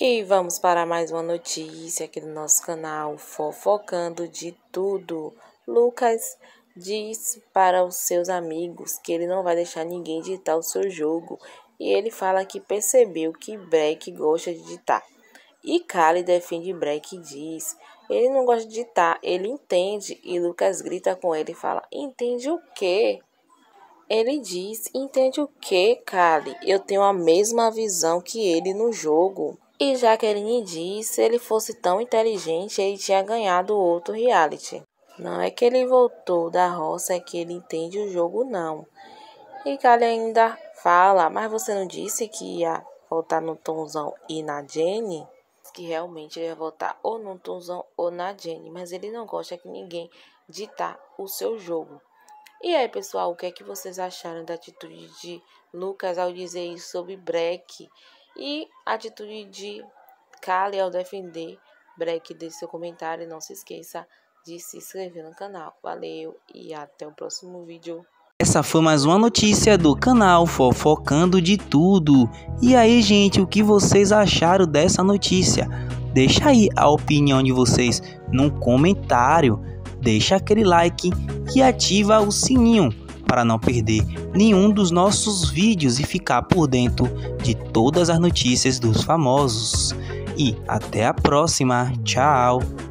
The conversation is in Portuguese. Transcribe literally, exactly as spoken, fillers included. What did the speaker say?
E vamos para mais uma notícia aqui do nosso canal, fofocando de tudo. Lucas diz para os seus amigos que ele não vai deixar ninguém ditar o seu jogo. E ele fala que percebeu que Breck gosta de ditar. E Kali defende Breck e diz, ele não gosta de ditar, ele entende. E Lucas grita com ele e fala, entende o quê? Ele diz, entende o quê, Kali? Eu tenho a mesma visão que ele no jogo. E Jaqueline diz, se ele fosse tão inteligente, ele tinha ganhado outro reality. Não é que ele voltou da roça, é que ele entende o jogo, não. E Kali ainda fala, mas você não disse que ia voltar no Tonzão e na Jenny? Que realmente ele ia voltar ou no Tonzão ou na Jenny, mas ele não gosta que ninguém ditar o seu jogo. E aí, pessoal, o que é que vocês acharam da atitude de Lucas ao dizer isso sobre Breck? E a atitude de Kali ao defender Breck? Deixe seu comentário e não se esqueça de se inscrever no canal. Valeu e até o próximo vídeo. Essa foi mais uma notícia do canal Fofocando de Tudo. E aí, gente, o que vocês acharam dessa notícia? Deixa aí a opinião de vocês no comentário. Deixa aquele like e ativa o sininho para não perder nenhum dos nossos vídeos e ficar por dentro de todas as notícias dos famosos. E até a próxima. Tchau!